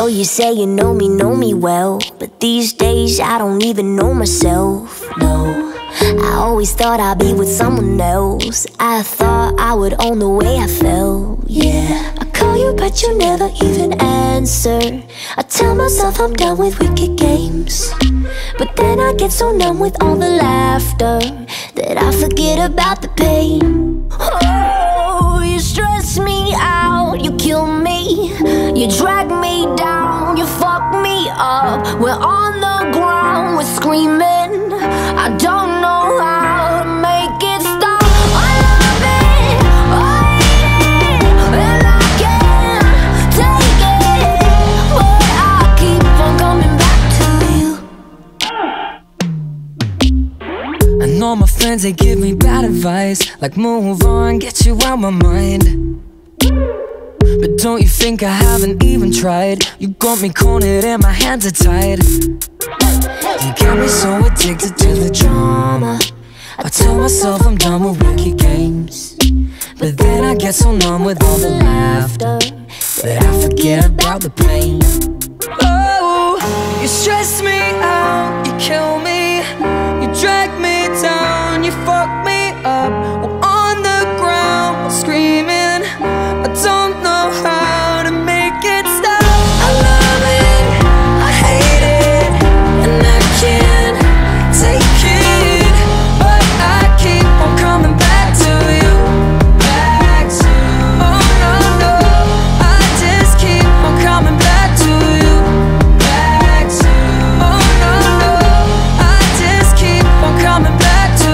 know you say you know me well, but these days I don't even know myself, no. I always thought I'd be with someone else. I thought I would own the way I felt, yeah. I call you but you never even answer. I tell myself I'm done with wicked games, but then I get so numb with all the laughter that I forget about the pain. Oh, you stress me out, you kill me, you drag me down, you fuck me up. We're on the ground, we're screaming. I don't know how to make it stop. I love it, I hate it, and I can't take it, but I keep on coming back to you. I know my friends, they give me bad advice, like move on, get you out my mind. But don't you think I haven't even tried? You got me cornered and my hands are tied. You got me so addicted to the drama. I tell myself I'm done with wicked games, but then I get so numb with all the laughter that I forget about the pain. Oh, you stress me out, you kill me, you drag me down, you fuck me up. We're on the ground, screaming. I don't know how to make it stop. I love it, I hate it, and I can't take it, but I keep on coming back to you. Back to you. Oh no, no, I just keep on coming back to you. Back to you. Oh no, no, I just keep on coming back to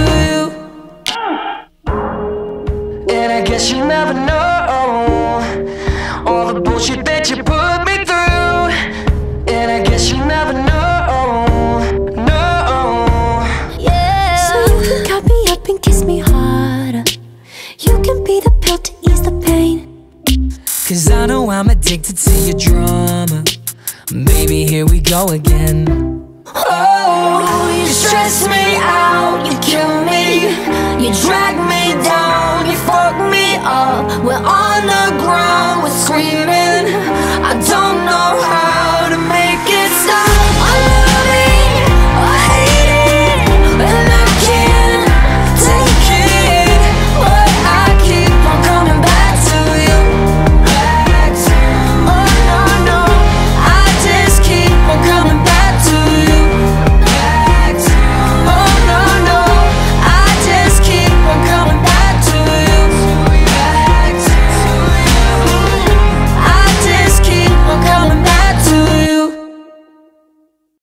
you. And I guess you never know all the bullshit that you put me through. And I guess you never know, no. Yeah. So you can cut me up and kiss me harder. You can be the pill to ease the pain. Cause I know I'm addicted to your drama. Baby, here we go again. Oh, you stress me out, you kill me, you drag me down, you fuck me up. We're on